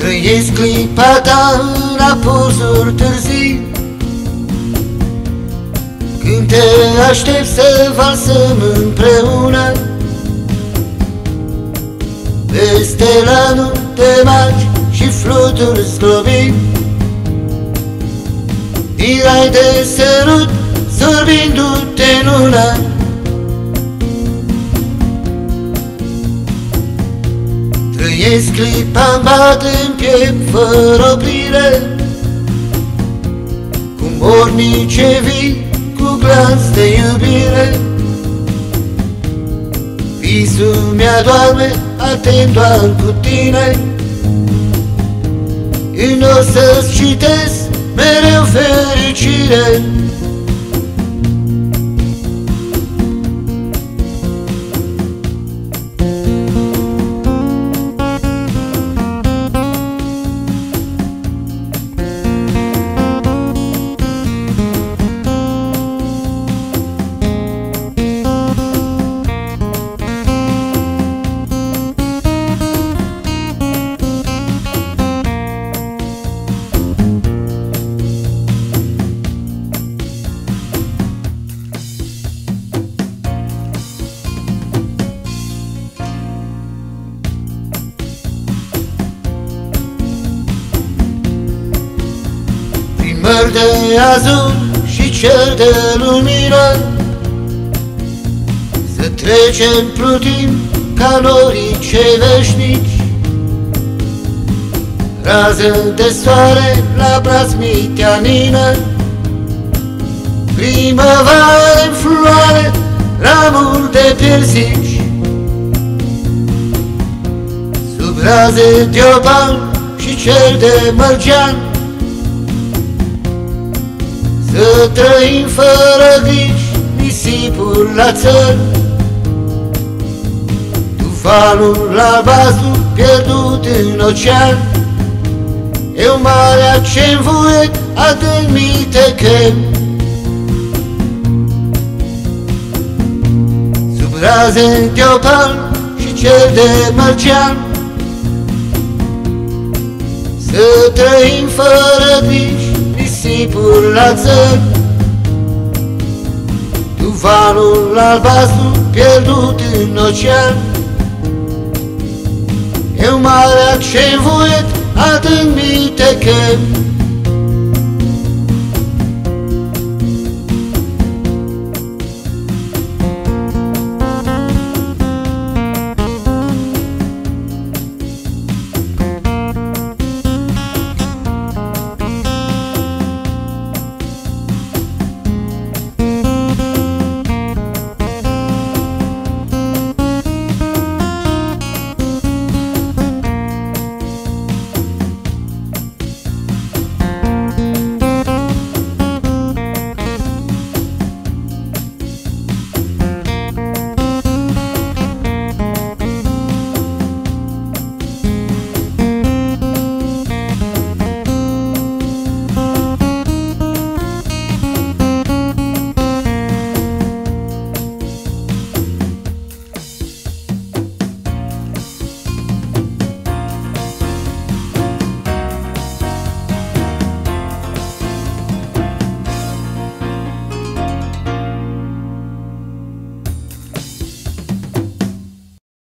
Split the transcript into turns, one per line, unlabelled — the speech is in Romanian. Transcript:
Trăiesc clipa ta în apusuri târzii, când te aștept să valsăm împreună peste lanul de magi și fluturi zdrobit. Mirai de sărut sorbindu-te în una, trăiesc clipa, bat în piept fără oprire, cu mornice vii, cu glans de iubire. Visul mi-adorme, atent doar cu tine, în o să-ți citesc mereu fericire. Măr de azur și cer de lumină, să trecem plutim ca norii cei veșnici. Rază de soare la braț miteanină, primăvară în floare, ramuri de piersici. Sub raze de oban și cer de mărgean, să trăim fără griji, nisipul la țări, tufanul albastru pierdut în ocean. Eu marea ce-n vuiet adânc mi te chem, sub raze de opal și cer de mărgean, să trăim fără griji, nisipul la țări, tufanul albastru pierdut în ocean. Eu marea ce-n vuiet adânc mi te chem.